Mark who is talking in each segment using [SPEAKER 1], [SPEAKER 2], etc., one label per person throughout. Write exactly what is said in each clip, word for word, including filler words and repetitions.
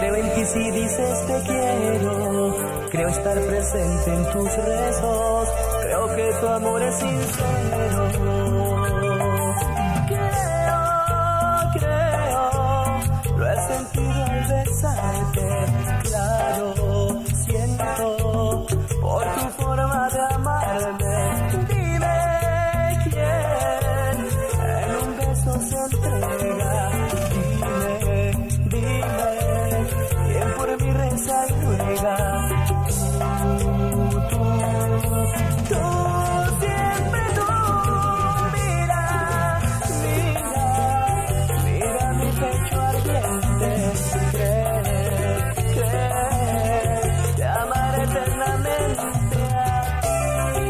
[SPEAKER 1] Creo en ti si dices te quiero, creo estar presente en tus rezos, creo que tu amor es sincero. Creo, creo, lo he sentido al besarte, claro, siento por tu forma de amarme. Dime quién en un beso se entrega, dime, dime quién por mi reza y ruega. Tú, tú, tú, siempre tú, mira, mira, mira mi pecho ardiente, cree, cree, te amaré eternamente a ti.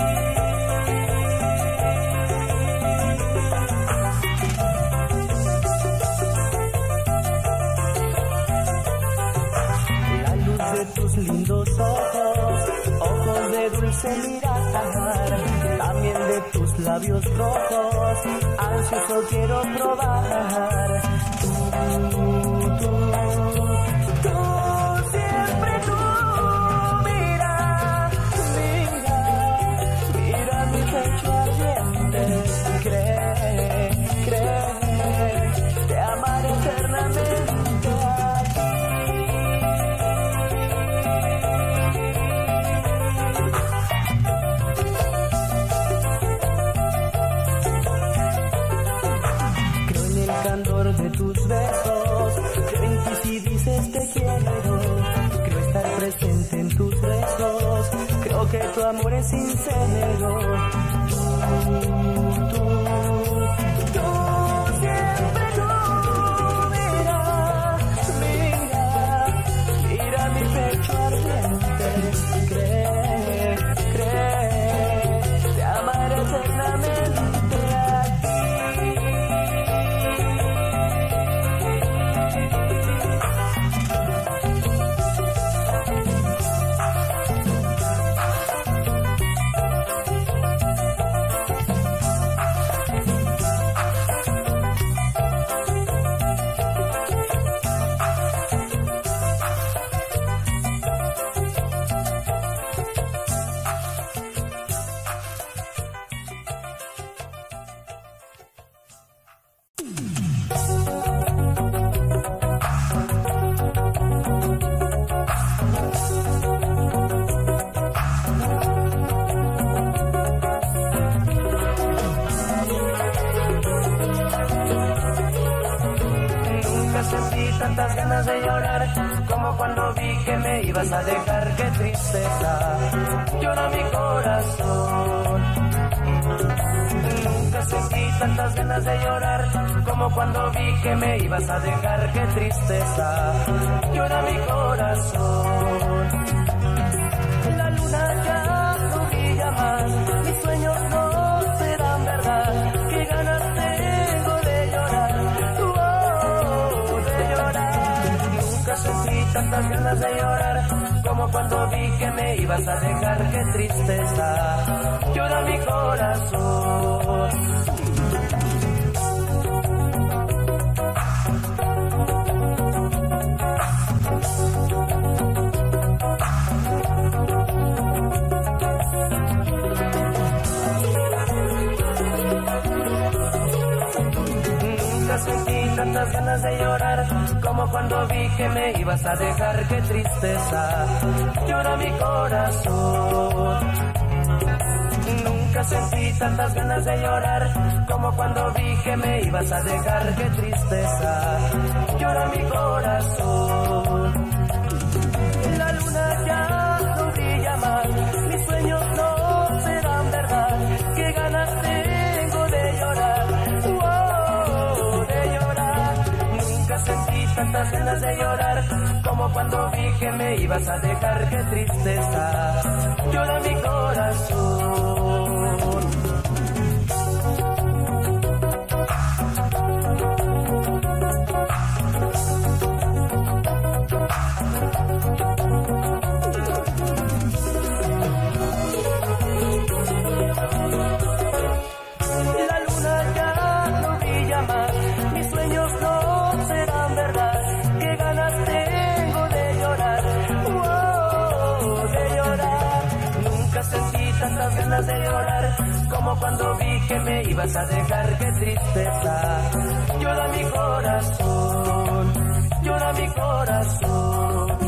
[SPEAKER 1] La luz de tus lindos ojos, ojos de dulce mirar, también de tus labios rojos, ansioso quiero probar. Tú, tú, tú, siempre tú, mira, mira, mira mi pecho ardiente, cree, cree, te amaré eternamente a ti. De tus besos, creo en ti si dices te quiero, creo estar presente en tus rezos, creo que tu amor es sincero. Tú, tú, tú, siempre tú, mira, mira, mira mi pecho ardiente, cree, cree, te amaré eternamente a ti. Tantas ganas de llorar como cuando vi que me ibas a dejar, qué tristeza llora mi corazón. Nunca sentí tantas ganas de llorar como cuando vi que me ibas a dejar, qué tristeza llora mi corazón. La luna ya no brilla más, mis sueños no serán verdad, qué ganas tengo de llorar. Sentí tantas ganas de llorar como cuando vi que me ibas a dejar, qué tristeza llora mi corazón. Sentí tantas ganas de llorar como cuando vi que me ibas a dejar, qué tristeza llora mi corazón. Nunca sentí tantas ganas de llorar como cuando vi que me ibas a dejar, qué tristeza llora mi corazón. La luna ya no brilla más, mis sueños no serán verdad, qué ganas tengo de llorar. Sentí tantas ganas de llorar como cuando vi que me ibas a dejar, qué tristeza llora mi corazón. Mis sueños no serán verdad, qué ganas de tantas ganas de llorar como cuando vi que me ibas a dejar. Qué tristeza, llora mi corazón, llora mi corazón.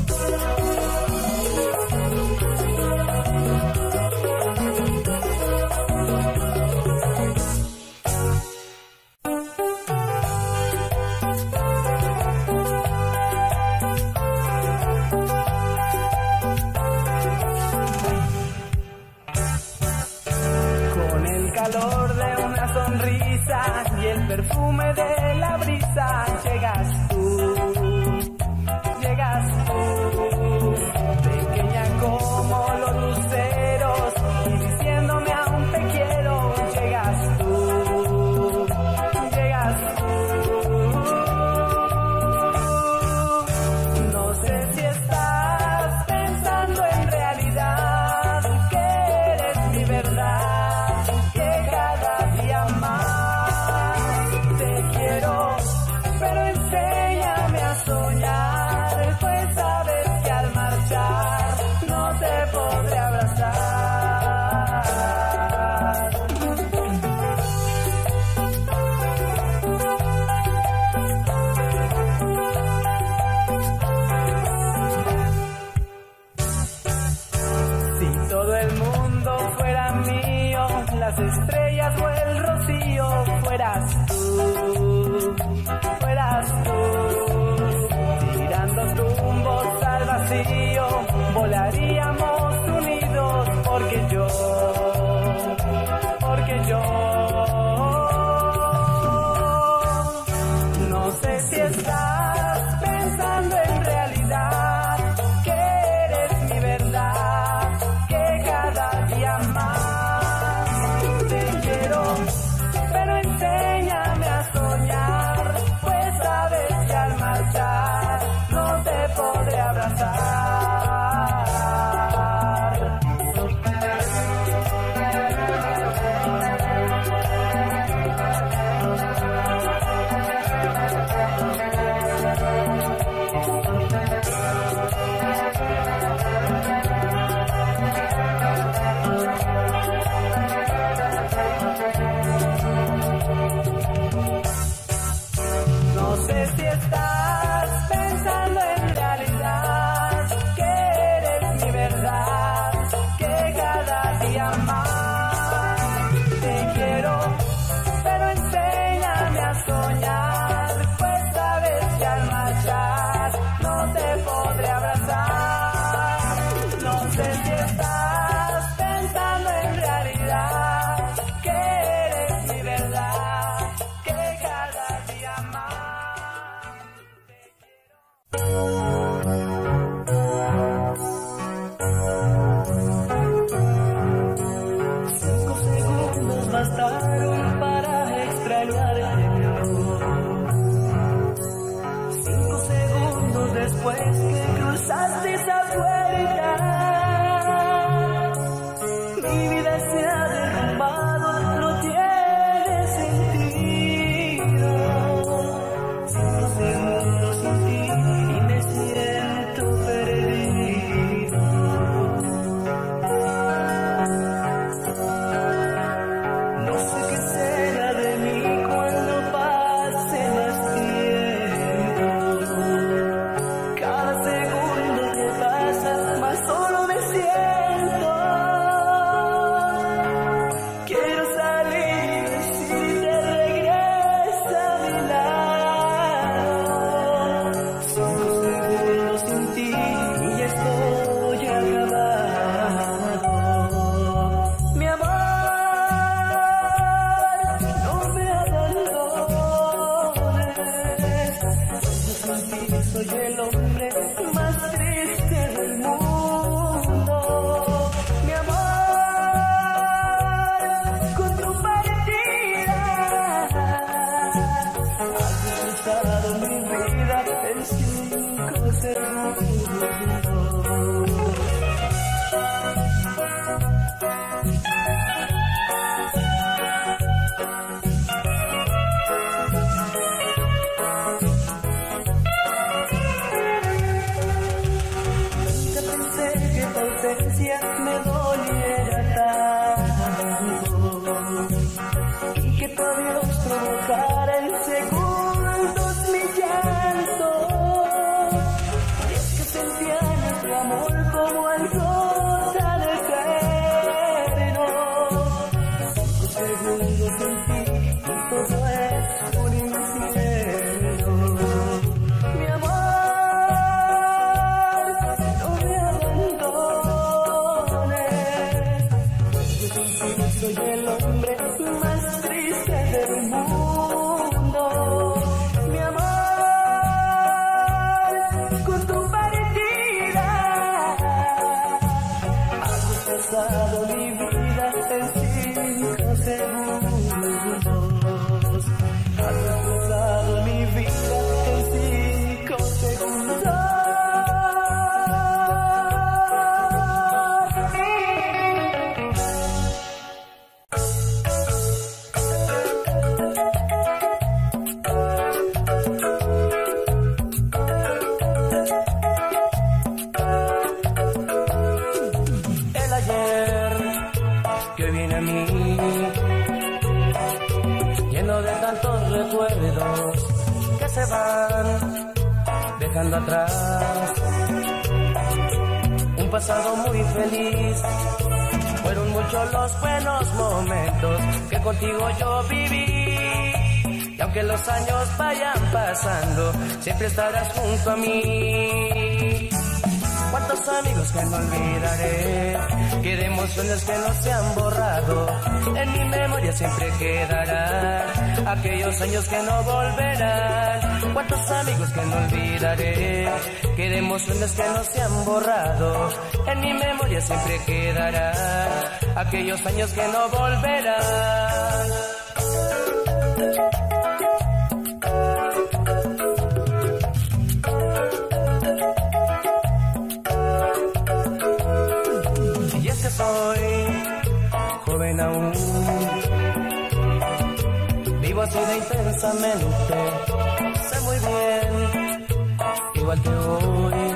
[SPEAKER 2] Calor de una sonrisa y el perfume de la brisa, llegas tú, llegas tú, pequeña como los luceros y diciéndome aún te quiero, llegas tú, llegas tú. No sé si estás pensando en realidad que eres mi verdad. Soñar, pues sabes que al marchar no te podré abrazar. Si todo el mundo fuera mío, las estrellas o el rocío, fueras tú, fueras tú. Tumbos al vacío, volaríamos unidos, porque yo, porque yo no sé si estás pensando en realidad que eres mi verdad, que cada día más te quiero, pero enséñame a soñar, pues sabes que al marchar no te podré abrazar. No sé si estás pensando en realidad que eres mi verdad, que cada día más te quiero, pero enséñame a soñar, pues sabes que al marchar no te podré abrazar. No sé si estás pensando en realidad que eres mi verdad, que cada día más te quiero. Cinco segundos bastaron para extrañarte, mi amor. Cinco segundos después que cruzaste esa puerta, mi vida se ha derrumbado, no tiene sentido. Cinco segundos sin ti y me siento perdido. No sé qué será de mí cuando pase más tiempo. Cada segundo que pasa más solo me siento. Quiero salir y decirte regresa a mi lado. Cinco segundos sin ti y ya estoy acabado. Mi amor, no me abandones. Yo sin ti soy el hombre más triste del mundo. Mi amor, con tu partida has usado mi vida en cinco segundos. Nunca pensé que tu ausencia me doliera tanto. como algo tan eterno. Cinco segundos sin ti, todo es un infierno. Mi amor, no me abandones. Yo contigo soy el hombre más triste del mundo. Mi amor, con tu partida has destrozado mi vida en cinco segundos. Has destrozado mi vida en cinco segundos. El ayer que viene a mí, lleno de tantos recuerdos que se van dejando atrás un pasado muy feliz. Fueron muchos los buenos momentos que contigo yo viví, y aunque los años vayan pasando, siempre estarás junto a mí. Cuántos amigos que no olvidaré, qué de emociones que no se han borrado. En mi memoria siempre quedarán aquellos años que no volverán. Cuántos amigos que no olvidaré, qué de emociones que no se han borrado. En mi memoria siempre quedarán aquellos años que no volverán. Soy joven aún, vivo así de intensamente, sé muy bien, igual que hoy,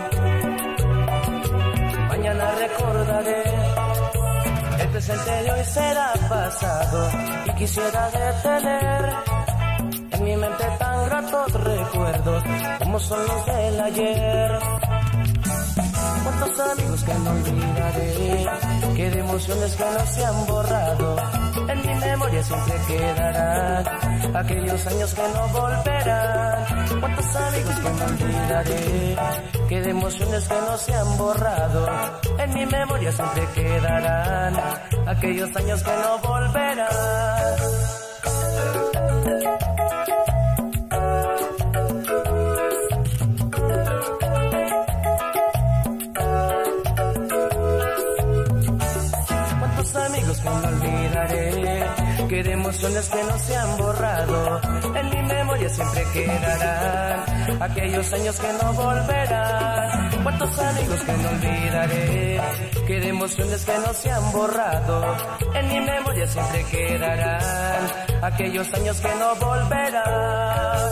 [SPEAKER 2] mañana recordaré, el presente de hoy será pasado, y quisiera detener en mi mente tan gratos recuerdos como son los del ayer. Cuántos amigos que no olvidaré, qué de emociones que no se han borrado. En mi memoria siempre quedarán aquellos años que no volverán. Cuántos amigos que no olvidaré, qué de emociones que no se han borrado. En mi memoria siempre quedarán aquellos años que no volverán. Amigos que no olvidaré, que de emociones que no se han borrado. En mi memoria siempre quedarán aquellos años que no volverán. Cuántos amigos que no olvidaré, que de emociones que no se han borrado. En mi memoria siempre quedarán aquellos años que no volverán.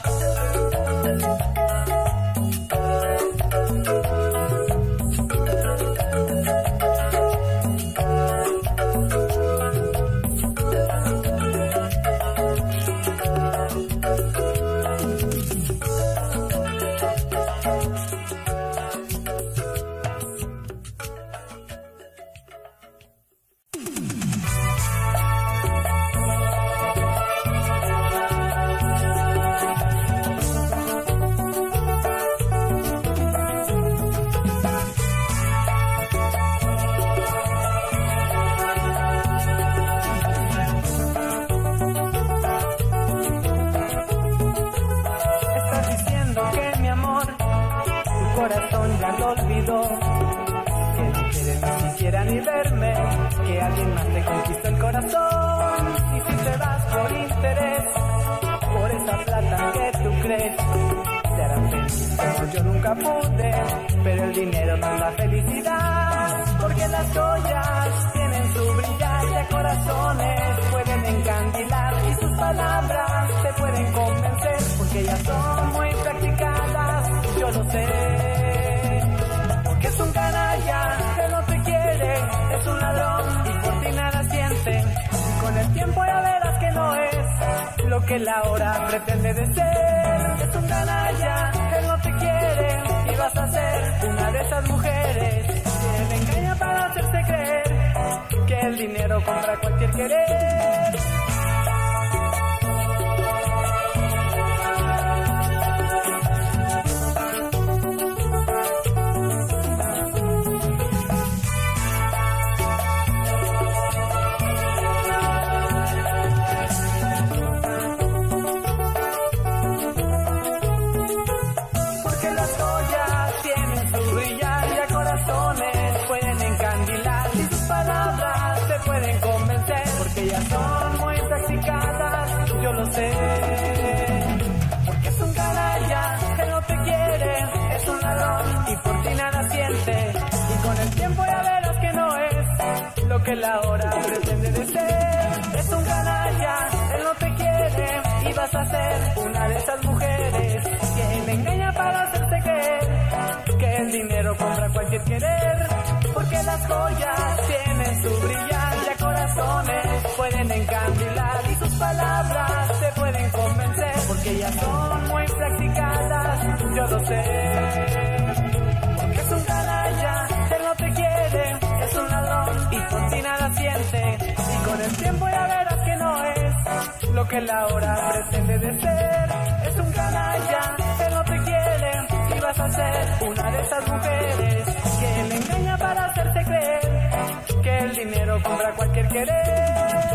[SPEAKER 3] corazón ya lo olvidó, que no quiere ni siquiera ni verme, que alguien más te conquistó el corazón. Y si te vas por interés, por esa plata que tú crees, te harán feliz como yo nunca pude, pero el dinero no es la felicidad, porque las joyas tienen su brillar de corazones, pueden encandilar y sus palabras te pueden convencer, porque ellas son muy practicadas, yo lo sé, porque es un canalla que no te quiere, es un ladrón y por ti nada siente, y con el tiempo ya verás que no es lo que la hora pretende de ser. Es un canalla que no te quiere y vas a ser una de esas mujeres dinero compra cualquier querer. Ellas son muy practicadas, yo lo sé. Porque es un canalla que no te quiere, es un ladrón y por ti nada siente. Y con el tiempo ya verás que no es lo que la hora pretende de ser. Es un canalla, él no te quiere y vas a ser una de esas mujeres que le engaña para hacerte creer que el dinero compra cualquier querer. Porque las joyas tienen su brillante, corazones pueden encandilar y sus palabras te pueden convencer. Porque ellas son muy practicadas, yo lo sé. Porque es un canalla, él no te quiere, es un ladrón y por ti nada siente. Y con el tiempo ya verás que no es lo que la hora pretende de ser. Es un canalla, él no te quiere y vas a ser una de esas mujeres que le engaña para hacerte creer que el dinero compra cualquier querer.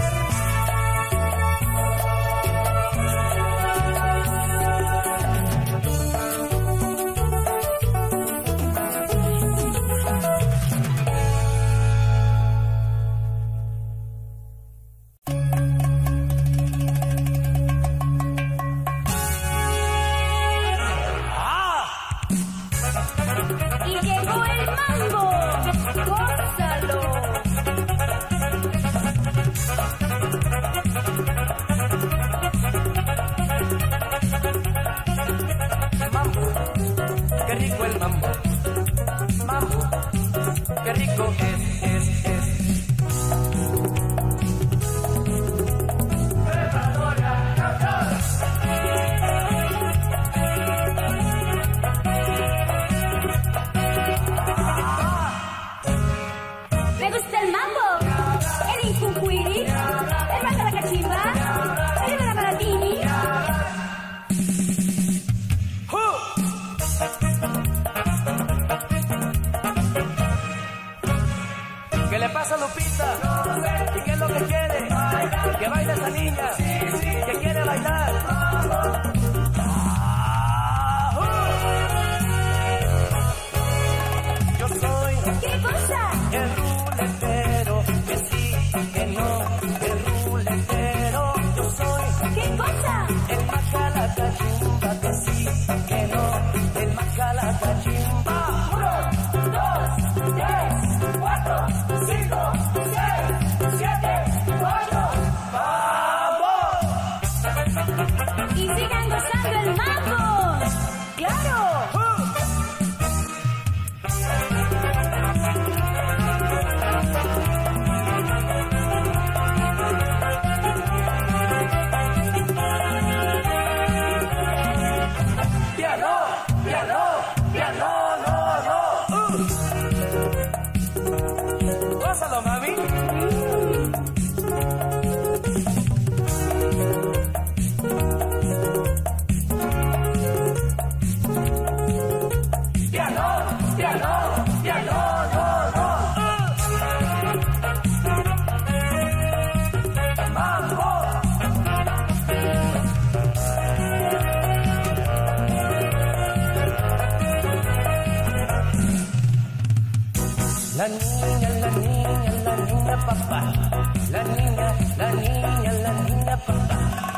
[SPEAKER 1] La niña, la niña, la niña papá. La niña, la niña, la niña papá.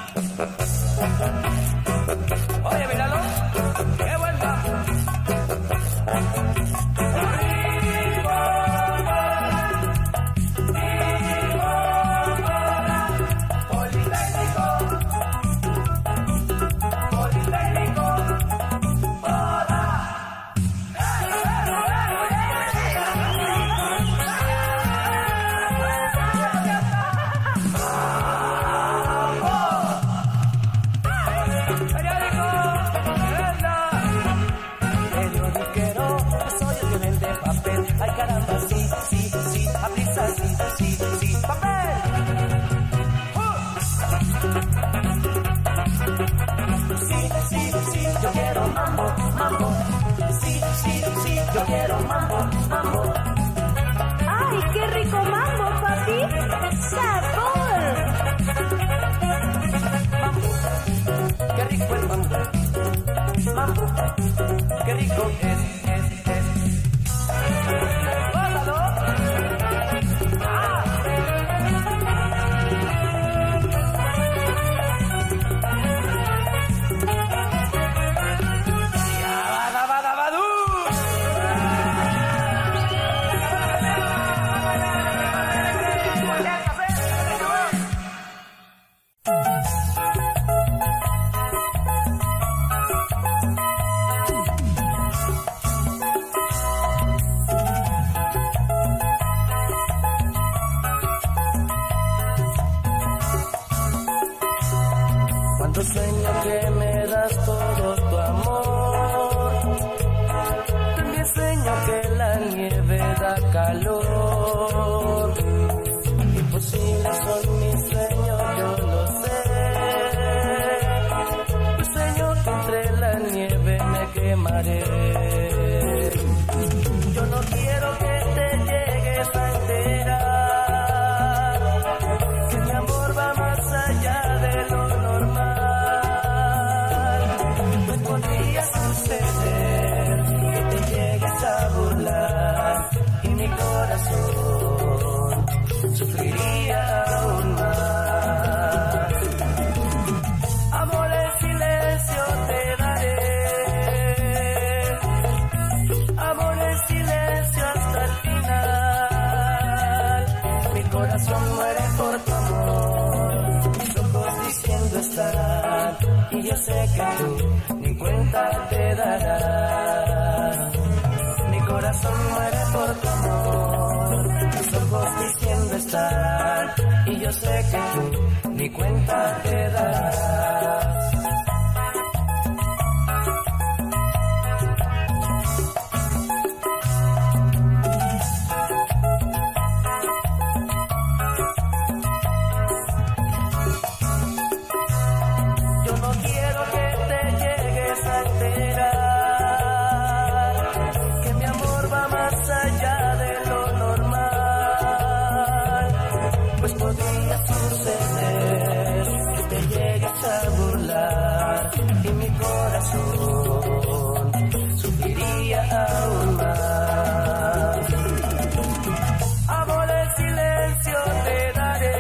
[SPEAKER 1] Oye, míralo, qué buen mambo. quiero mambo, mambo.
[SPEAKER 4] ¡Ay, qué rico mambo, papi! ¡Sabor!
[SPEAKER 1] Mambo, qué rico el mambo. Mambo, qué rico es, es, es. ¡Bájalo! ¡Ah! Cuando sueño que me das todo tu amor, también sueño que la nieve da calor. Imposibles son mis sueños, yo lo sé, pues sueño que entre la nieve me quemaré. Yo no quiero que te llegues a enterar que mi amor va más allá de lo normal. Pues podría suceder que te llegues a burlar y mi corazón sufriría aún más. Amor en silencio te daré, amor en silencio hasta el final. Mi corazón muere por tu amor, mis ojos diciendo estar, y yo sé que tú ni cuenta te darás. Mi corazón muere por tu amor, mis ojos diciendo estar, y yo sé que tú ni cuenta te darás. Yo no quiero que te llegues a enterar que mi amor va más allá de lo normal. Pues podría suceder que te llegues a burlar y mi corazón sufriría aún más. Amor en silencio te daré,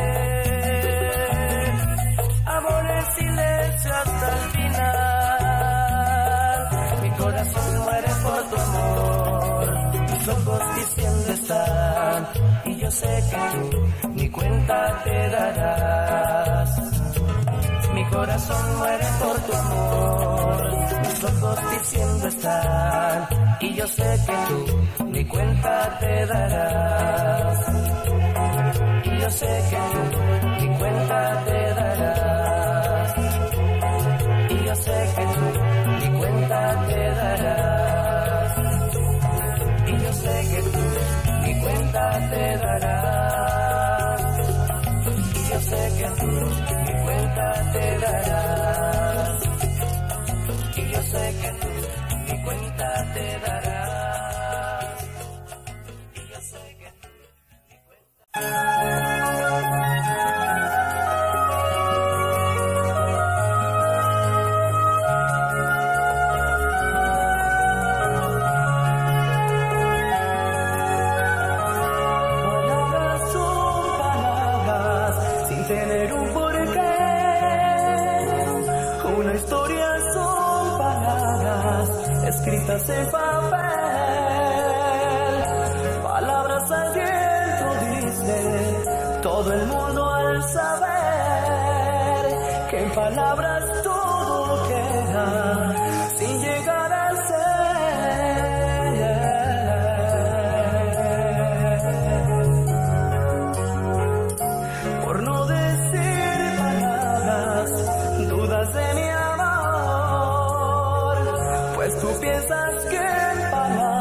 [SPEAKER 1] amor en silencio hasta el final. Mi corazón muere por tu amor, mis ojos diciendo estar, y yo sé que tú ni cuenta te darás. Mi corazón muere por tu amor, mis ojos diciendo estar, y yo sé que tú ni cuenta te darás. Y yo sé que tú ni cuenta te darás. Y yo sé que tú ni cuenta te darás. Y yo sé que tú ni cuenta te darás. Y yo sé que tú ni cuenta te darás. Y yo sé que tú ni cuenta te darás. Y yo sé que tú ni
[SPEAKER 3] Palabras son palabras sin tener un porqué. Una historia son palabras escritas en papel. Palabras al viento dice todo el mundo al saber que en palabras todo queda sin llegar a ser. Por no decir palabras, dudas de mi amor, pues tú piensas que en palabras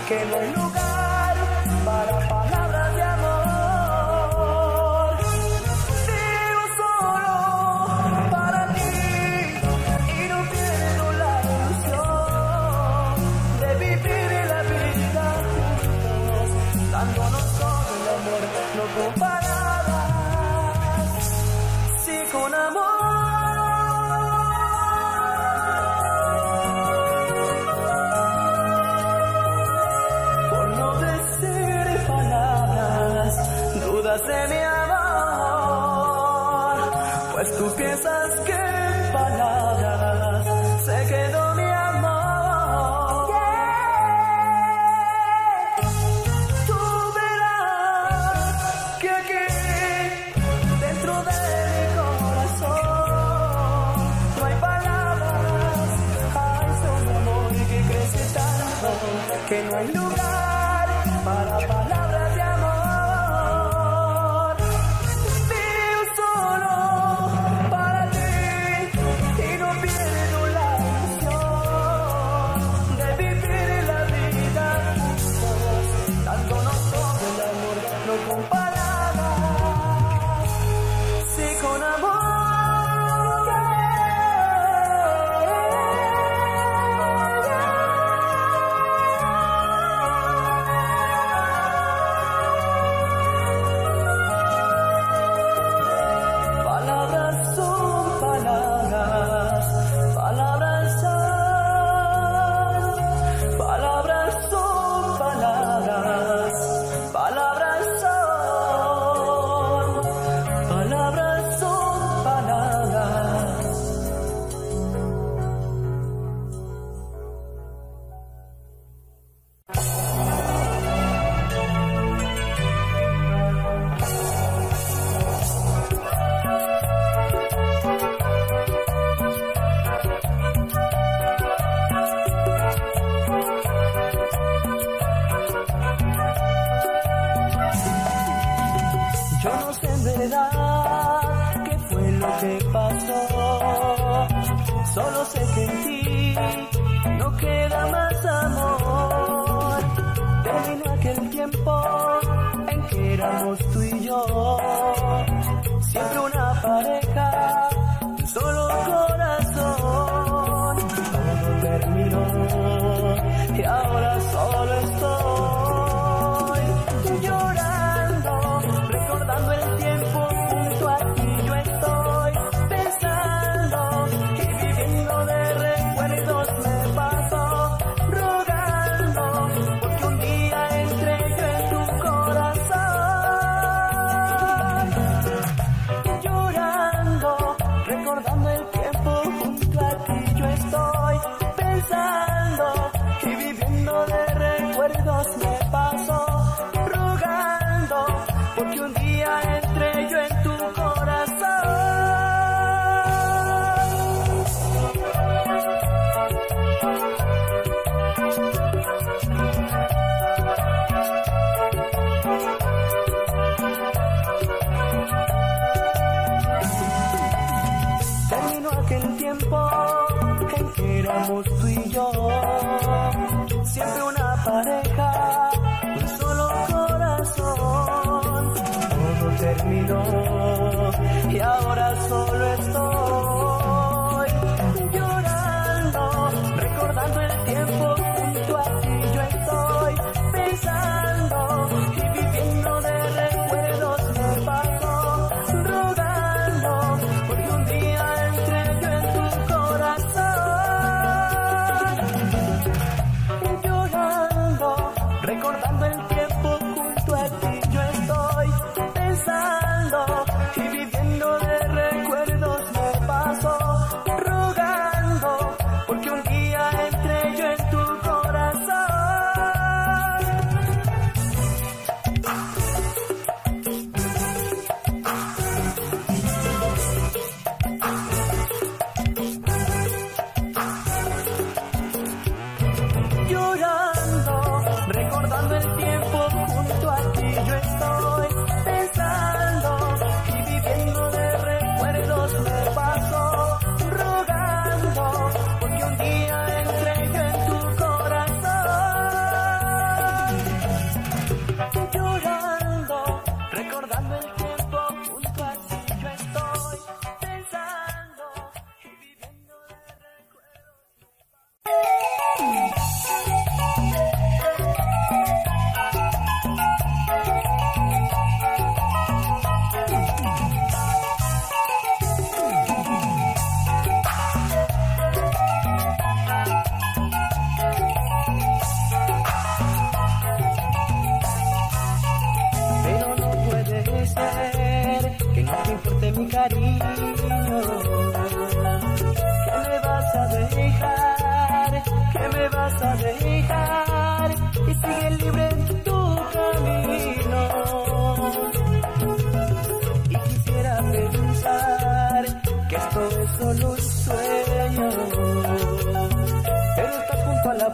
[SPEAKER 3] que no hay lugar para palabras de amor. Vivo solo para ti y no pierdo la ilusión de vivir la vida juntos, dándonos todo el amor, no con palabras, sí con amor. De mi amor, pues tú piensas que en palabras se quedó mi amor. Yeah. Tú verás que aquí dentro de mi corazón no hay palabras, hay solo amor que crece tanto que no hay lugar para palabras de amor. Solo sé que en ti no queda más amor. Terminó aquel tiempo en que éramos tú y yo, siempre una pareja, un solo corazón. Todo terminó y ahora solo estoy llorando, recordando el tiempo junto a ti. Yo estoy pensando y viviendo de recuerdos me paso, rogando porque un día entre yo en tu corazón. Llorando, recordando el tiempo junto a ti. Yo estoy pensando y viviendo de recuerdos me paso, rogando porque un día entre yo en tu corazón. Terminó aquel tiempo en que éramos tú y yo, siempre una pareja, un solo corazón. Todo terminó y ahora solo estoy llorando, recordando el tiempo junto a ti. Yo estoy pensando y viviendo de recuerdos me paso, rogando porque un día entre yo en tu corazón.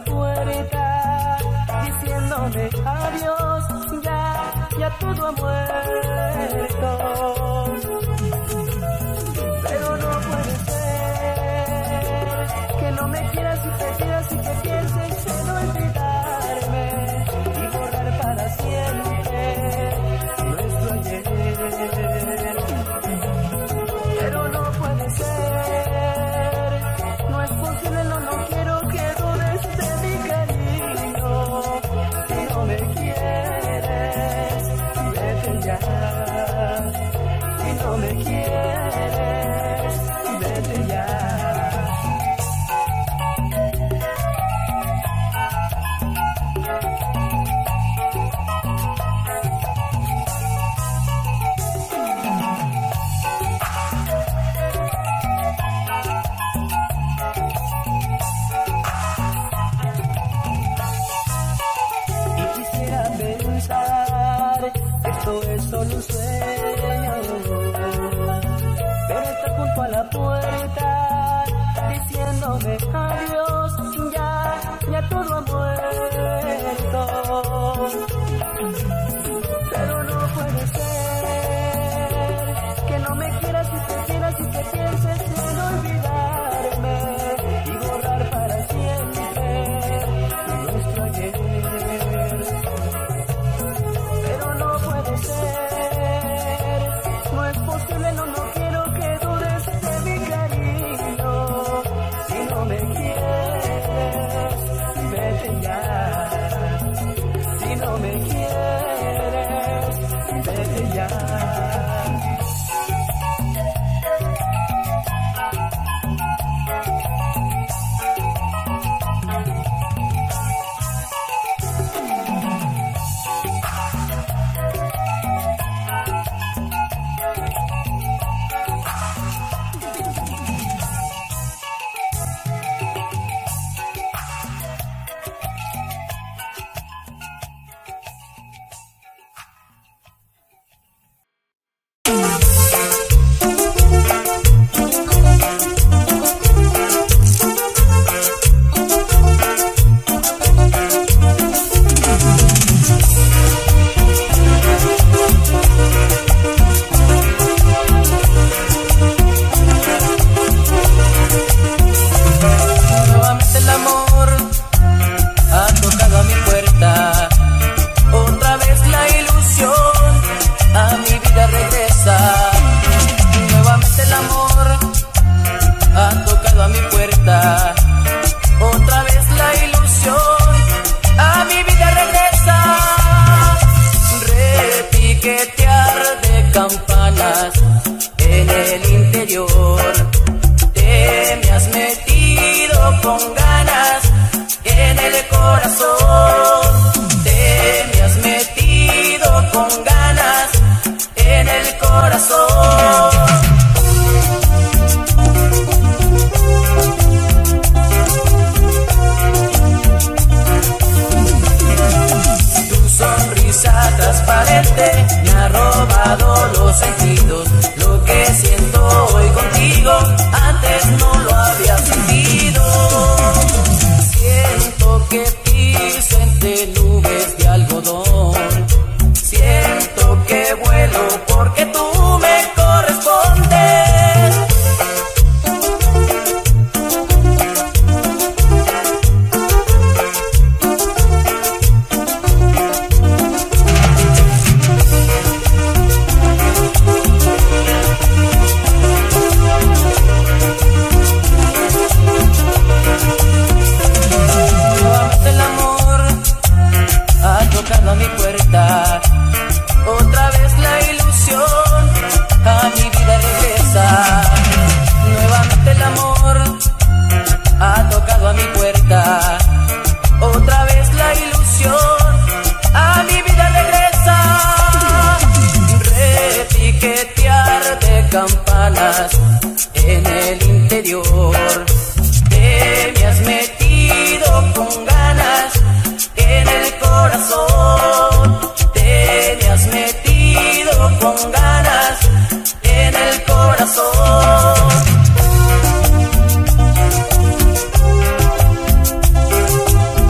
[SPEAKER 3] puerta diciéndome adiós, ya, ya todo ha muerto. Pero no puede ser que no me quieras y prefieras y que pienses en olvidarme y borrar para siempre nuestro ayer. Pero no puede ser, no es posible, no, no quiero que dudes de mi cariño. Si no me quieres, vete ya. Si no me quieres, vete ya. Esto es solo un sueño, pero está junto a la puerta diciéndome adiós, ya, ya todo ha muerto. Pero no puede ser que no me quieras y prefieras y que pienses en olvidarme y borrar para siempre nuestro ayer. No es posible, no, no quiero que dudes de mi cariño. Si no me quieres, vete ya. Si no me quieres, vete ya.
[SPEAKER 1] Campanas en el interior, te me has metido con ganas en el corazón, te me has metido con ganas en el corazón.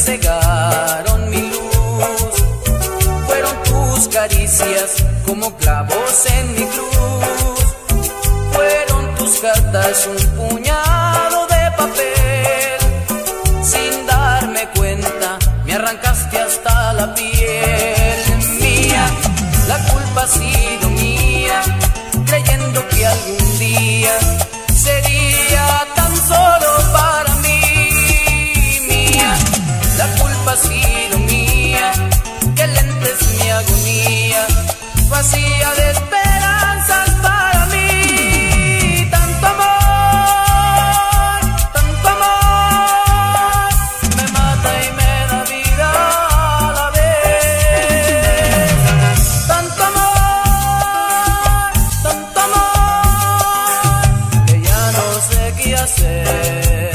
[SPEAKER 5] cegaron mi luz. Fueron tus caricias como clavos en mi cruz. Fueron tus cartas un puñado de papel. Sin darme cuenta me arrancaste hasta la piel. Mía, la culpa ha sido mía, creyendo que algún día sería tan solo para mí. Mía, la culpa ha sido mía, que lenta es mi agonía, vacía de esperanzas para mí. Tanto amor, tanto amor, me mata y me da vida a la vez. Tanto amor, tanto amor, que ya no sé qué hacer.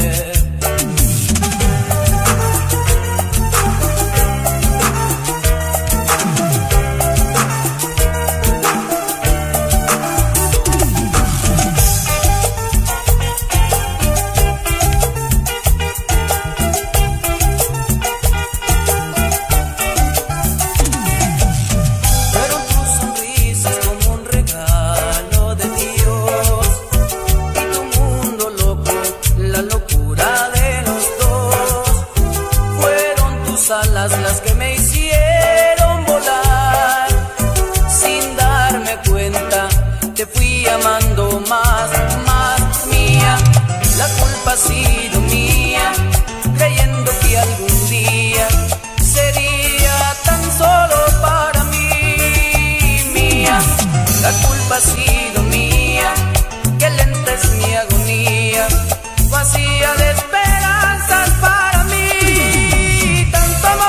[SPEAKER 5] Las que me hicieron volar, sin darme cuenta te fui amando más, más. Mía, la culpa ha sido mía, creyendo que algún día sería tan solo para mí. Mía, la culpa ha sido mía, que lenta es mi agonía, vacía de esperanzas para mí. Tanto amor,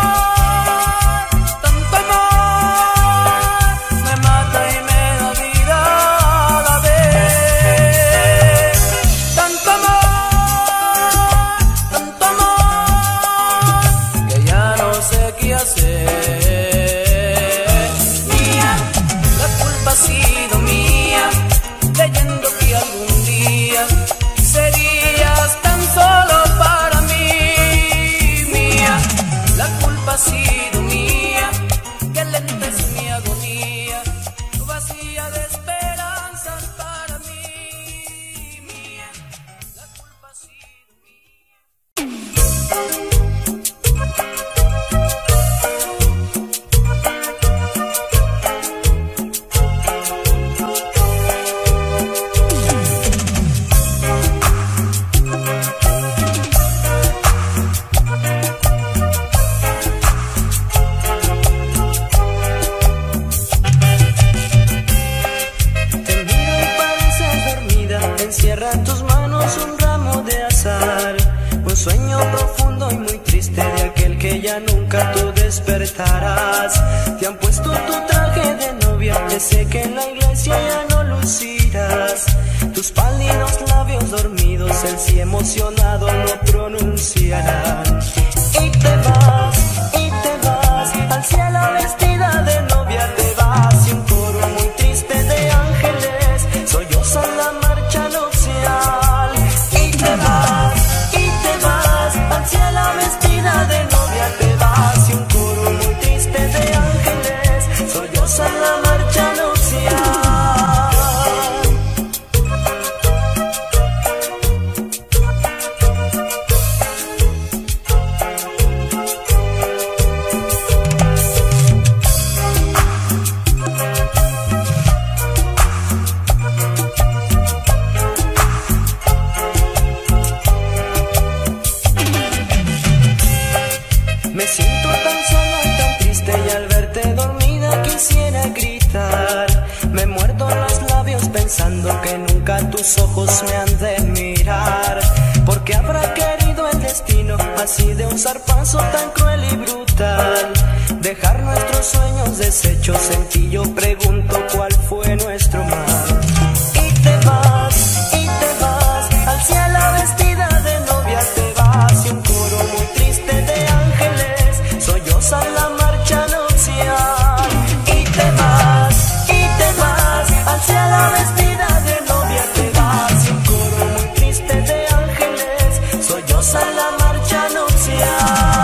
[SPEAKER 3] encierra en tus manos un ramo de azar, un sueño profundo y muy triste de aquel que ya nunca tú despertarás. Te han puesto tu traje de novia, ese que en la iglesia ya no lucirás. Tus pálidos labios dormidos, el sí emocionado no pronunciarán. Y te vas, y te vas, al cielo vestida de novia te vas. Y un coro muy triste de ángeles sollozan la marcha nupcial. Y te vas, y te vas, al cielo vestida de novia te vas. Y un coro muy triste de ángeles sollozan la marcha nupcial. Me siento tan sola y tan triste y al verte dormida quisiera gritar. Me muerdo los labios pensando que nunca tus ojos me han de mirar. Porque habrá querido el destino así de un zarpazo tan cruel y brutal, dejar nuestros sueños deshechos. En ti yo pregunto cuál fue nuestro mal. Y te vas, y te vas, al cielo vestida de novia te vas. Y un coro muy triste de ángeles sollozan la marcha nupcial. Y te vas, y te vas, al cielo vestida de novia te vas. Y un coro muy triste de ángeles sollozan la marcha nupcial.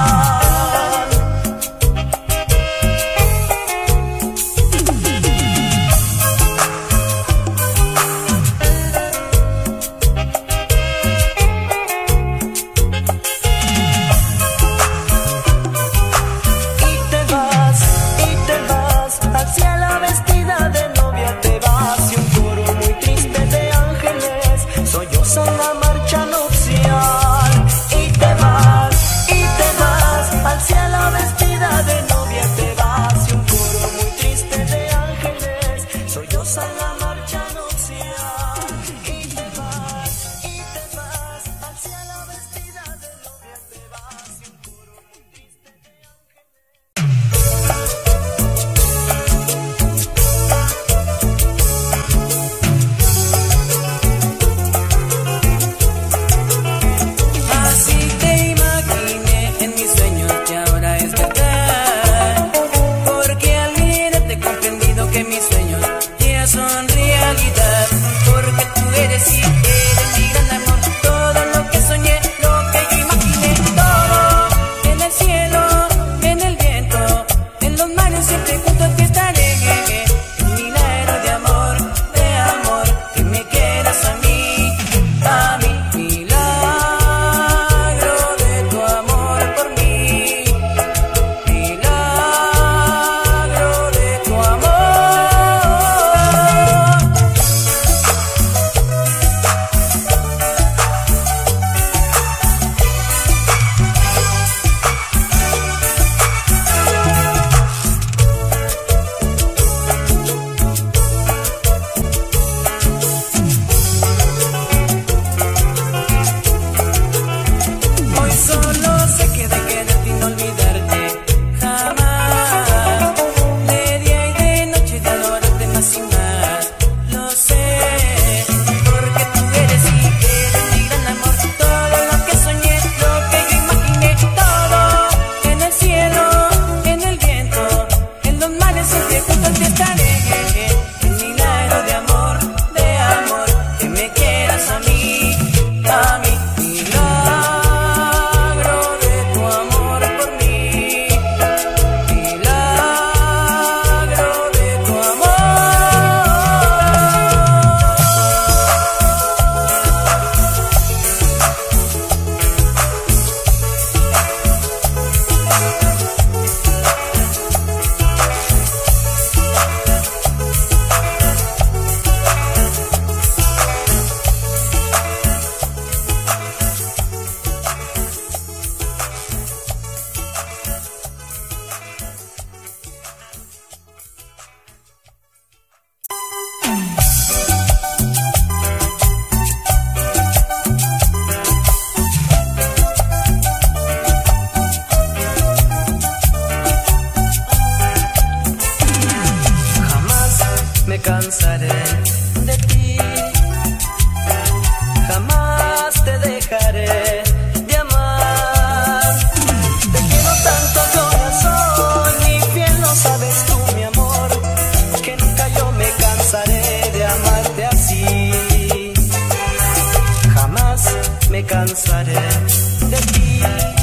[SPEAKER 1] de ti.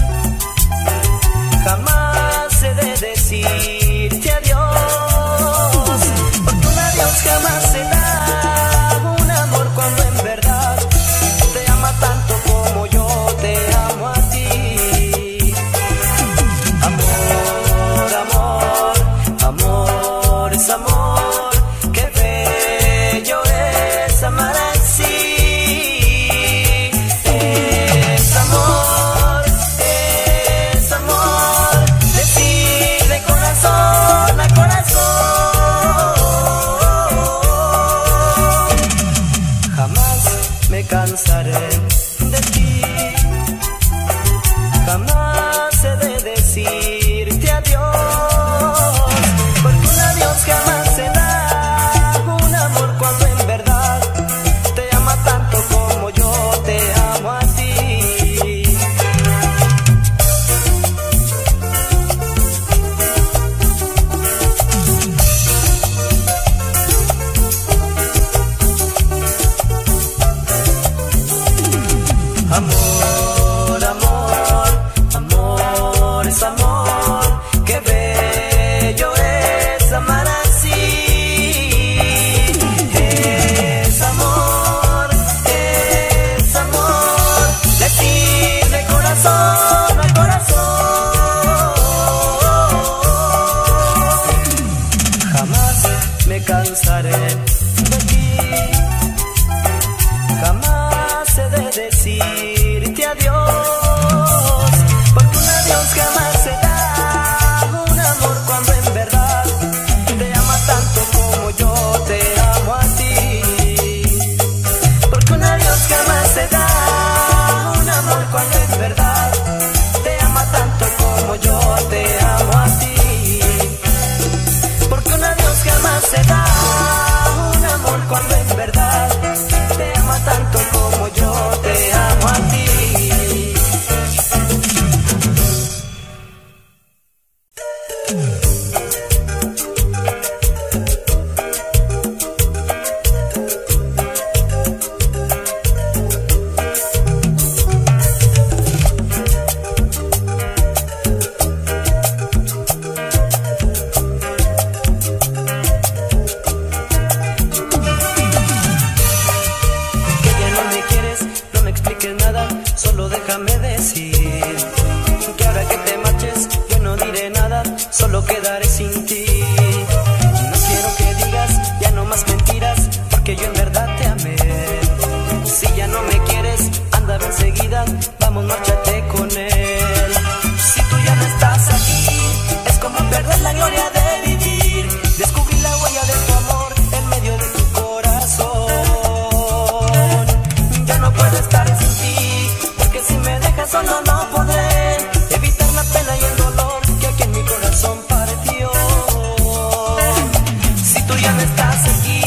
[SPEAKER 1] Jamás he de decirte adiós, porque un adiós jamás se da. Un amor cuando en verdad te ama tanto como yo te amo a ti. Amor, amor, amor es amor. Qué bello es amar así. Es amor, es amor. Decir de corazón a corazón. Jamás me cansaré de ti. Jamás he de decirte adiós, porque un adiós jamás se da. Un amor cuando en verdad te ama tanto como yo te amo a ti. Amor, amor, amor es amor. Qué bello es amar así. Es amor, es amor. Decir de corazón a corazón. Jamás me cansaré de ti. Jamás he de decirte adiós, porque un adiós jamás se da. Un amor cuando en verdad te ama tanto como yo te amo a ti. Porque un adiós jamás se da. Un amor cuando en verdad te ama tanto como yo te amo a ti. Porque un adiós jamás se da. Un amor cuando en verdad te ama tanto como yo te amo a ti. Que ya no me quieres, no me expliques nada, solo déjame decir que ahora que te marches yo no diré nada, solo quedaré sin ti. No quiero que digas ya no más mentiras, porque yo en verdad te amé. Si ya no me quieres, anda enseguida, vamos, márchate con él. Si tú ya no estás aquí, es como perder la gloria de vivir. Descubrí la huella de tu amor en medio de tu corazón. Ya no puedo estar sin ti, porque si me dejas solo no podré evitar la pena y el dolor que aquí en mi corazón partió. Si tú ya no estás aquí,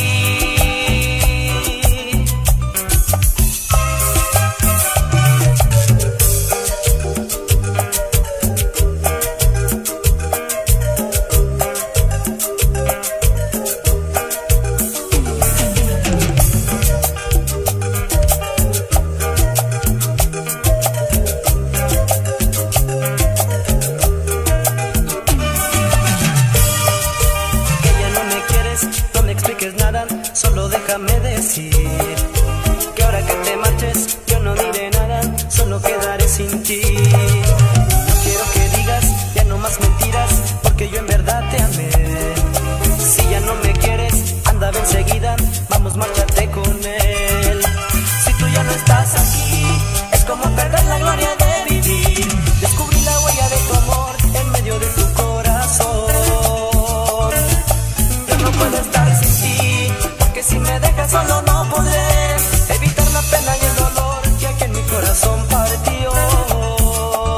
[SPEAKER 1] que ya no me quieres, no me expliques nada, solo déjame decir que ahora que te marches yo no diré nada, solo quedaré sin ti. No quiero que digas ya no más mentiras, porque yo en verdad te amé. Si ya no me quieres, anda ven enseguida, vamos, márchate con él. Si tú ya no estás aquí, es como perder la gloria de vivir. Descubrí la huella de tu amor en medio de tu corazón. Yo no puedo estar sin ti, porque si me dejas solo no podré evitar la pena y el dolor que aquí en mi corazón partió.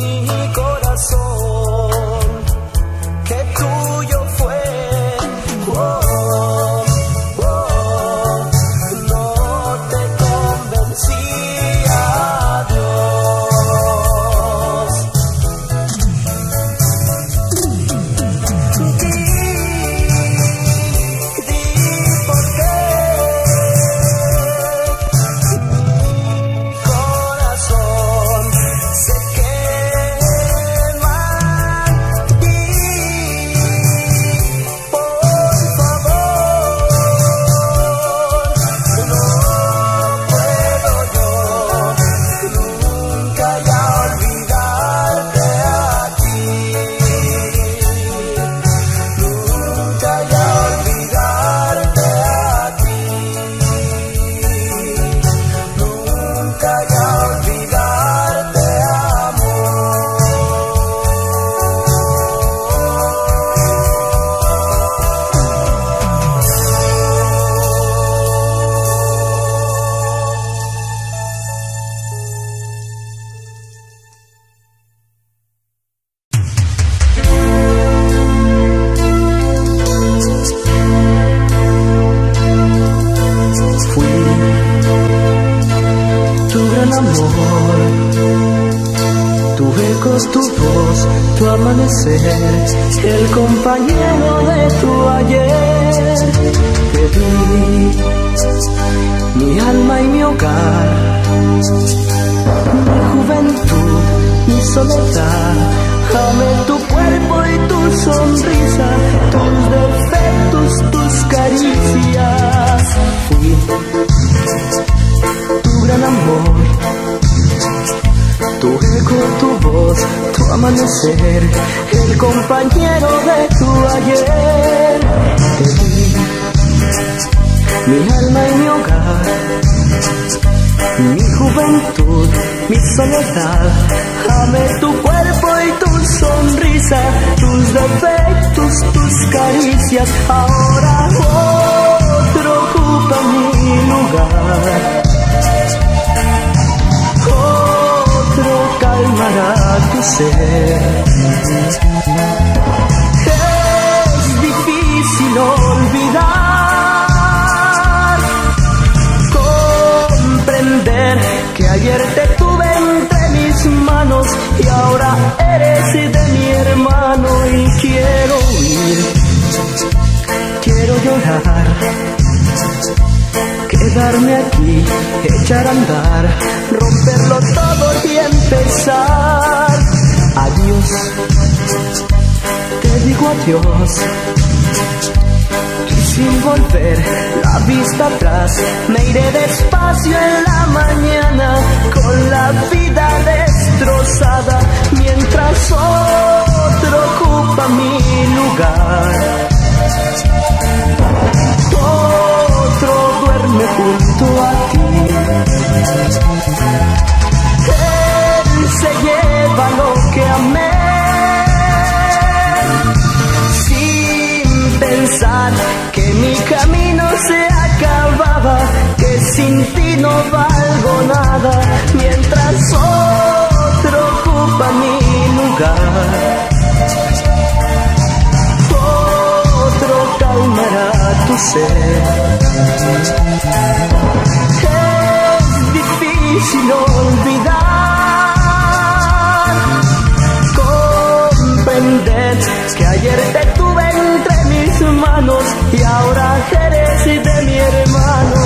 [SPEAKER 1] mi corazón, que tuyo fue. Oh, oh, no te convencía, Dios. Di, di por qué mi corazón se quema. Di, por favor, no puedo yo nunca ya olvidarte a ti, nunca ya olvidarte a ti, nunca ya olvidarte, amor. Fui tu gran amor, tu eco, tu voz, tu amanecer, el compañero de tu ayer. Te di mi alma y mi hogar, mi juventud, mi soledad. Amé tu cuerpo y tu sonrisa, tus defectos, tus caricias. Fui tu gran amor, tu eco, tu voz, tu amanecer, el compañero de tu ayer. Te di mi alma y mi hogar, mi juventud, mi soledad. Amé tu cuerpo y tu sonrisa, tus defectos, tus caricias. Ahora otro ocupa mi lugar, otro calmará tu ser. Es difícil olvidar, comprender que ayer te tuve entre mis manos y ahora eres de mi hermano. Y quiero huir, quiero llorar, quedarme aquí, echar a andar, romperlo todo y empezar. Adiós, te digo adiós, y sin volver la vista atrás, me iré despacio en la mañana con la vida destrozada, mientras otro ocupa mi lugar. Otro duerme junto a ti, él se lleva lo que amé, sin pensar que mi camino se acababa, que sin ti no valgo nada, mientras otro ocupa mi lugar. Otro calmará tu ser. Es difícil olvidar, comprender que ayer te tuve entre mis manos y ahora eres de mi hermano.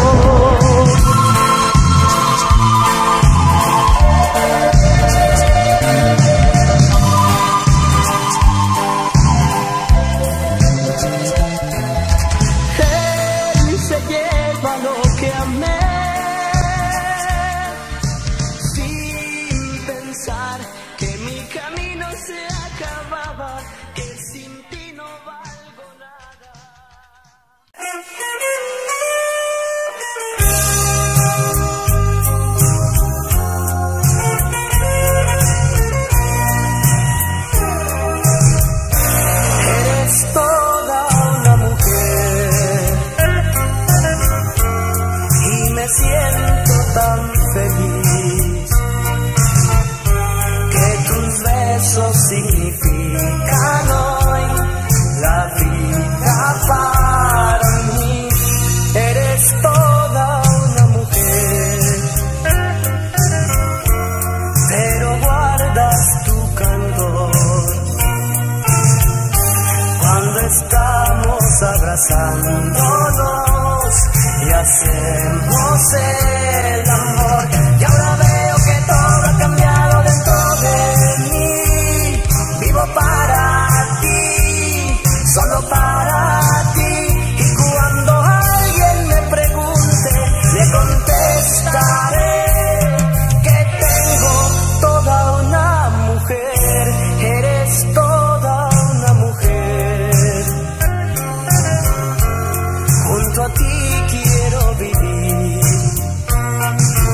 [SPEAKER 1] Él se lleva lo que amé, sin pensar que mi camino se acababa, que sin ti no valgo nada.
[SPEAKER 2] siento tan feliz que tus besos
[SPEAKER 1] abrazándonos y hacemos el amor. Y ahora veo que todo ha cambiado dentro de mí. Vivo para ti, solo para ti. Y cuando alguien me pregunte, le contestaré que tengo toda una mujer. Eres toda una mujer. Junto a ti quiero vivir.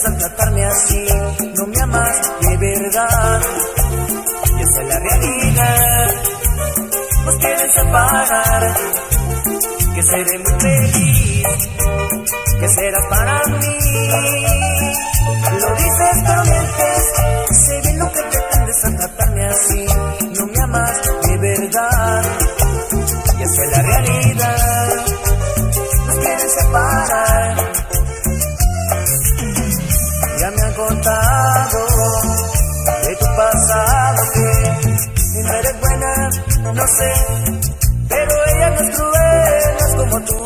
[SPEAKER 5] al tratarme así. No me amas de verdad, y esa es la realidad. Nos quieren separar, que seré muy feliz, que serás para mí. Lo dices pero mientes, sé bien lo que pretendes al tratarme así. No me amas de verdad, y esa es la realidad. Nos quieren separar, ya me han contado de tu pasado que no eres buena, no sé, pero ella no es cruel, no es como tú.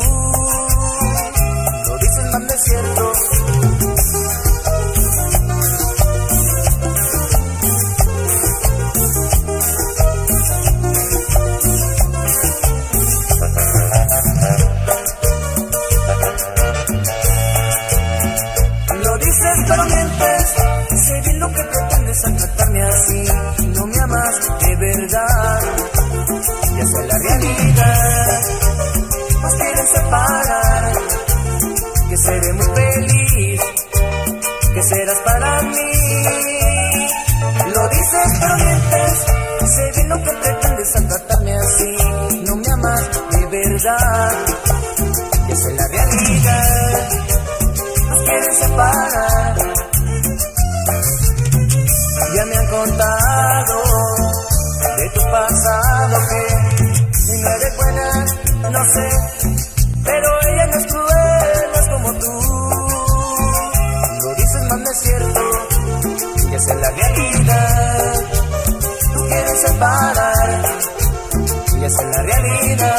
[SPEAKER 5] Lo dicen más de cierto. Lo dices pero mientes, sé bien lo que pretendes al tratarme así. No me amas de verdad, y esa es la realidad. Nos quieren separar, que seré muy feliz, que serás para mí. Lo dices pero mientes, sé bien lo que pretendes al tratarme así. No me amas de verdad, y esa es la realidad. Nos quieren separar, ya me han contado de tu pasado que si no eres buena, no sé, pero ella no es cruel, no es como tú. Lo dices más de cierto, y esa es la realidad. Tú quieres separar, y esa es la realidad.